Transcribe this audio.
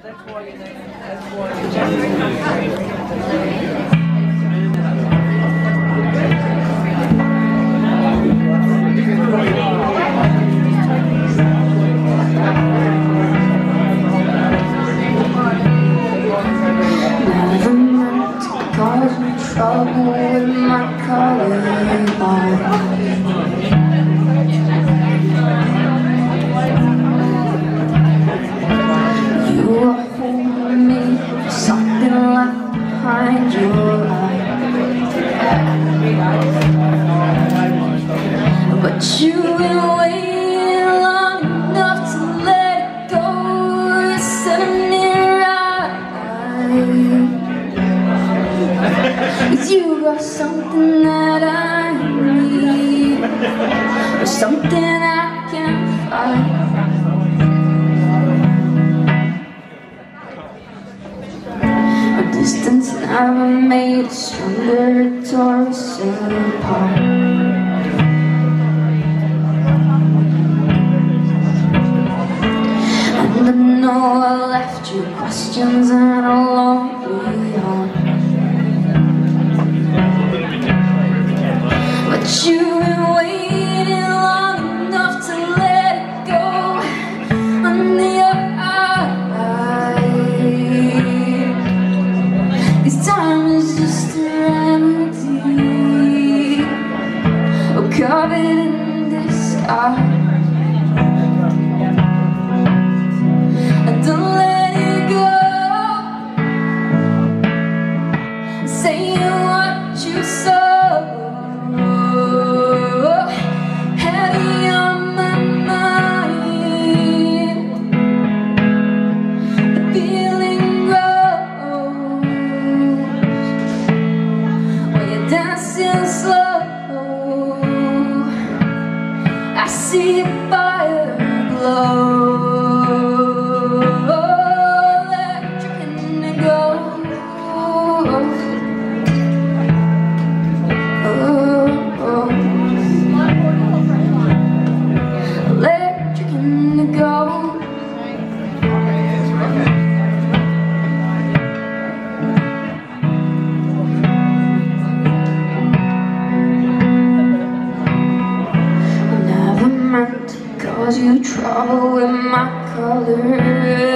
Trouble with my collarbone. You are holding me, something left behind your eye. But you've been waiting long enough to let it go. You're setting it right. 'Cause you got something that I need, or something I can't find. Our distance never made us stronger, it tore us apart. And I know I left you questions and a lonely heart. But you've been waiting long enough to let it go under your eye. This time is just a remedy, oh, covered in disguise. And don't let it go, saying what you saw. Dancing slow, I see a fire glow, electric indigo. Electric indigo. Cause you trouble with my color.